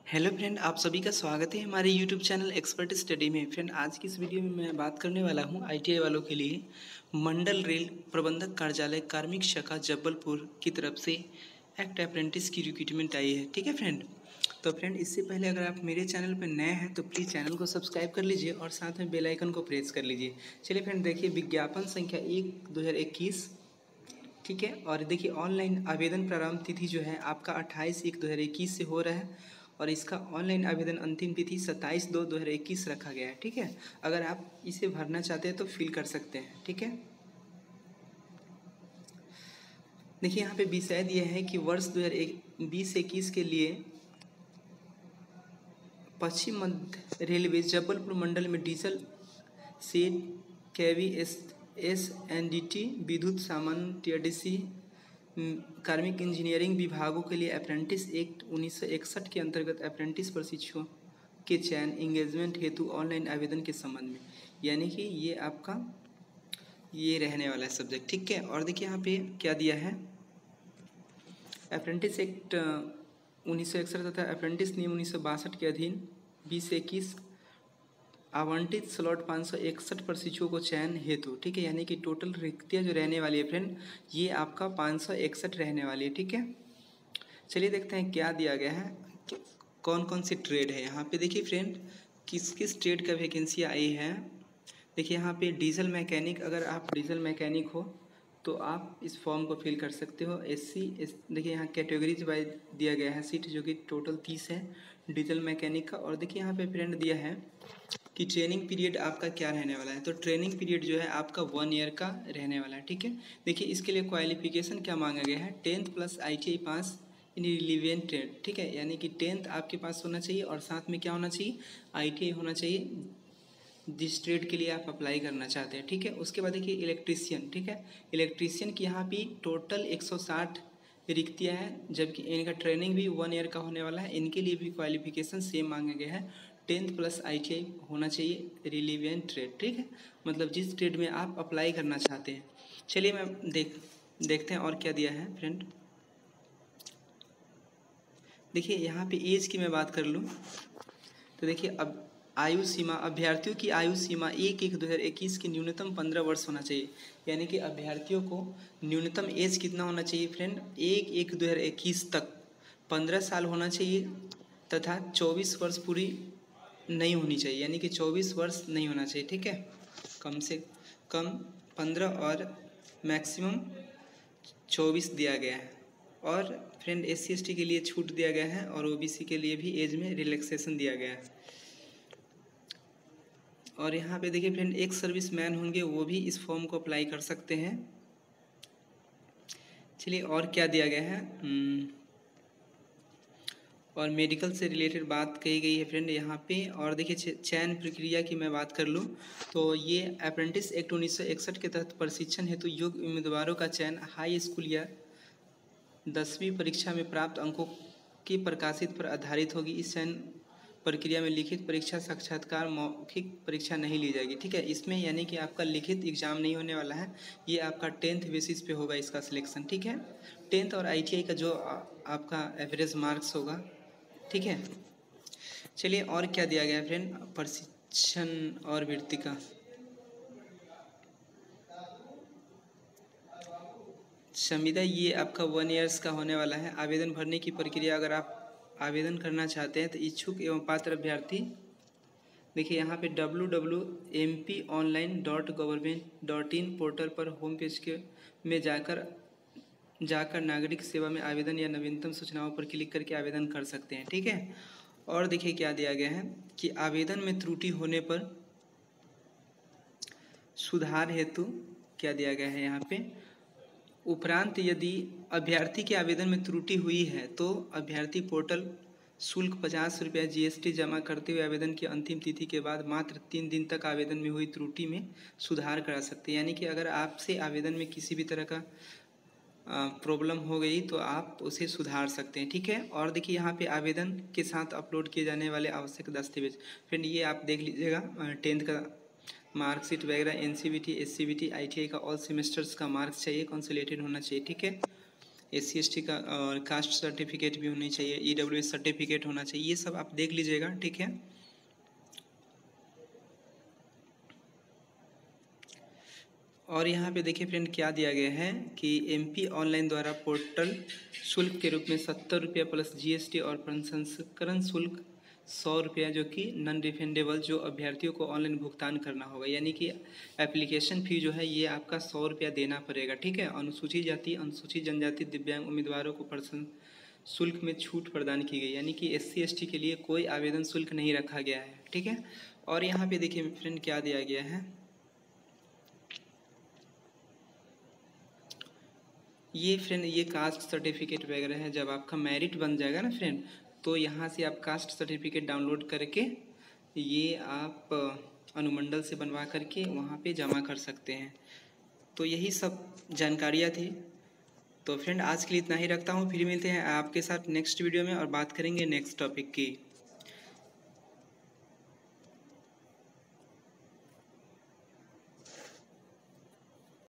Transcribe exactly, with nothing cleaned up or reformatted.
Hello friend, आप सभी का स्वागत है हमारे यूट्यूब चैनल एक्सपर्ट स्टडी में। फ्रेंड, आज की इस वीडियो में मैं बात करने वाला हूं आईटीआई वालों के लिए मंडल रेल प्रबंधक कार्यालय कार्मिक शाखा जबलपुर की तरफ से एक्ट अप्रेंटिस की रिक्रूटमेंट आई है। ठीक है फ्रेंड, तो फ्रेंड इससे पहले अगर आप मेरे चैनल पर नए हैं तो प्लीज़ चैनल को सब्सक्राइब कर लीजिए और साथ में बेल आइकन को प्रेस कर लीजिए। चलिए फ्रेंड, देखिए विज्ञापन संख्या एक दो हज़ार इक्कीस, ठीक है। और देखिए ऑनलाइन आवेदन प्रारंभ तिथि जो है आपका अट्ठाईस एक दो हज़ार इक्कीस से हो रहा है और इसका ऑनलाइन आवेदन अंतिम तिथि सत्ताईस दो दो हज़ार इक्कीस रखा गया है। ठीक है, अगर आप इसे भरना चाहते हैं तो फिल कर सकते हैं। ठीक है, देखिए यहाँ पे विषय दिया है कि वर्ष दो हज़ार बीस इक्कीस के लिए पश्चिम मध्य रेलवे जबलपुर मंडल में diesel set KV S S N D T विद्युत सामान्य टी आर डी सी कार्मिक इंजीनियरिंग विभागों के लिए अप्रेंटिस एक्ट उन्नीस सौ इकसठ के अंतर्गत अप्रेंटिस प्रशिक्षुओं के चयन इंगेजमेंट हेतु ऑनलाइन आवेदन के संबंध में, यानी कि ये आपका ये रहने वाला है सब्जेक्ट। ठीक है, और देखिए यहाँ पे क्या दिया है, अप्रेंटिस एक्ट उन्नीस सौ इकसठ तथा अप्रेंटिस नियम उन्नीस सौ बासठ के अधीन बीस से इक्कीस आवंटित स्लॉट पाँच सौ इकसठ प्रशिक्षुओं को चयन हेतु। ठीक है, यानी कि टोटल रिक्तियाँ जो रहने वाली है फ्रेंड ये आपका पाँच सौ इकसठ रहने वाली है। ठीक है, चलिए देखते हैं क्या दिया गया है, कौन कौन सी ट्रेड है। यहाँ पे देखिए फ्रेंड किस किस ट्रेड का वैकेंसी आई है। देखिए यहाँ पे डीजल मैकेनिक, अगर आप डीजल मैकेनिक हो तो आप इस फॉर्म को फिल कर सकते हो। एस सी एस देखिए यहाँ कैटेगरीज वाइज दिया गया है सीट, जो कि टोटल तीस है डीजल मैकेनिक का। और देखिए यहाँ पे फ्रेंड दिया है कि ट्रेनिंग पीरियड आपका क्या रहने वाला है, तो ट्रेनिंग पीरियड जो है आपका वन ईयर का रहने वाला है। ठीक है, देखिए इसके लिए क्वालिफिकेशन क्या मांगा गया है, tenth plus I T I pass in relevant trade. ठीक है, यानी कि टेंथ आपके पास होना चाहिए और साथ में क्या होना चाहिए, आई टी आई होना चाहिए जिस ट्रेड के लिए आप अप्लाई करना चाहते हैं। ठीक है, उसके बाद देखिए इलेक्ट्रीशियन। ठीक है, इलेक्ट्रीशियन की यहाँ भी टोटल एक सौ साठ रिक्तियाँ हैं, जबकि इनका ट्रेनिंग भी वन ईयर का होने वाला है। इनके लिए भी क्वालिफिकेशन सेम मांगा गया है, tenth plus I T I होना चाहिए रिलीवेंट ट्रेड। ठीक है, मतलब जिस ट्रेड में आप अप्लाई करना चाहते हैं। चलिए मैं देख देखते हैं और क्या दिया है फ्रेंड। देखिए यहाँ पे एज की मैं बात कर लूँ तो देखिए अब आयु सीमा, अभ्यर्थियों की आयु सीमा एक एक दो हज़ार इक्कीस की न्यूनतम पंद्रह वर्ष होना चाहिए। यानी कि अभ्यर्थियों को न्यूनतम एज कितना होना चाहिए फ्रेंड, एक एक दो हज़ार इक्कीस तक पंद्रह साल होना चाहिए तथा चौबीस वर्ष पूरी नहीं होनी चाहिए, यानी कि चौबीस वर्ष नहीं होना चाहिए। ठीक है, कम से कम पंद्रह और मैक्सिमम चौबीस दिया गया है। और friend S C S T के लिए छूट दिया गया है और ओ बी सी के लिए भी एज में रिलैक्सेशन दिया गया है। और यहाँ पे देखिए फ्रेंड एक सर्विस मैन होंगे वो भी इस फॉर्म को अप्लाई कर सकते हैं। चलिए और क्या दिया गया है, और मेडिकल से रिलेटेड बात कही गई है फ्रेंड यहाँ पे। और देखिए चयन प्रक्रिया की मैं बात कर लूँ तो ये अप्रेंटिस एक्ट उन्नीस सौ इकसठ के तहत प्रशिक्षण हेतु योग्य उम्मीदवारों का चयन हाई स्कूल या दसवीं परीक्षा में प्राप्त अंकों की प्रकाशित पर आधारित होगी। इस चयन प्रक्रिया में लिखित परीक्षा, साक्षात्कार, मौखिक परीक्षा नहीं ली जाएगी। ठीक है, इसमें यानी कि आपका लिखित एग्जाम नहीं होने वाला है, ये आपका टेंथ बेसिस पे होगा इसका सिलेक्शन। ठीक है, टेंथ और आई टी आई का जो आपका एवरेज मार्क्स होगा। ठीक है, चलिए और क्या दिया गया है फ्रेंड, प्रशिक्षण और वृत्ति का संविदा, ये आपका वन ईयर्स का होने वाला है। आवेदन भरने की प्रक्रिया, अगर आप आवेदन करना चाहते हैं तो इच्छुक एवं पात्र अभ्यर्थी देखिए यहाँ पे W W M P online dot government dot in portal पर होम पेज के में जाकर जाकर नागरिक सेवा में आवेदन या नवीनतम सूचनाओं पर क्लिक करके आवेदन कर सकते हैं। ठीक है, और देखिए क्या दिया गया है कि आवेदन में त्रुटि होने पर सुधार हेतु क्या दिया गया है यहाँ पे, उपरांत यदि अभ्यर्थी के आवेदन में त्रुटि हुई है तो अभ्यर्थी पोर्टल शुल्क पचास रुपया जी एस टी जमा करते हुए आवेदन की अंतिम तिथि के बाद मात्र तीन दिन तक आवेदन में हुई त्रुटि में सुधार करा सकते हैं। यानी कि अगर आपसे आवेदन में किसी भी तरह का प्रॉब्लम हो गई तो आप उसे सुधार सकते हैं। ठीक है, और देखिए यहाँ पे आवेदन के साथ अपलोड किए जाने वाले आवश्यक दस्तावेज फ्रेंड ये आप देख लीजिएगा, टेंथ का मार्कशीट वगैरह, N C B T, S C B T, I T I का ऑल सेमेस्टर्स का मार्क्स चाहिए, कंसोलिडेटेड होना चाहिए। ठीक है, एस सी एस टी का और कास्ट सर्टिफिकेट भी होनी चाहिए, ई डब्ल्यू एस सर्टिफिकेट होना चाहिए, ये सब आप देख लीजिएगा, ठीक है। और यहाँ पे देखिए फ्रेंड क्या दिया गया है कि एमपी ऑनलाइन द्वारा पोर्टल शुल्क के रूप में सत्तर रुपया प्लस जीएसटी और प्रसंस्करण शुल्क सौ रुपया जो कि नॉन रिफंडेबल जो अभ्यर्थियों को ऑनलाइन भुगतान करना होगा, यानी कि एप्लीकेशन फ़ी जो है ये आपका सौ रुपया देना पड़ेगा, ठीक है। अनुसूचित जाति, अनुसूचित जनजाति, दिव्यांग उम्मीदवारों को प्रसंस्करण शुल्क में छूट प्रदान की गई, यानी कि एस सी एस टी के लिए कोई आवेदन शुल्क नहीं रखा गया है, ठीक है। और यहाँ पे देखिए फ्रेंड क्या दिया गया है, ये फ्रेंड ये कास्ट सर्टिफिकेट वगैरह है। जब आपका मेरिट बन जाएगा ना फ्रेंड, तो यहाँ से आप कास्ट सर्टिफिकेट डाउनलोड करके ये आप अनुमंडल से बनवा करके वहाँ पे जमा कर सकते हैं। तो यही सब जानकारियाँ थी। तो फ्रेंड आज के लिए इतना ही रखता हूँ, फिर मिलते हैं आपके साथ नेक्स्ट वीडियो में और बात करेंगे नेक्स्ट टॉपिक की।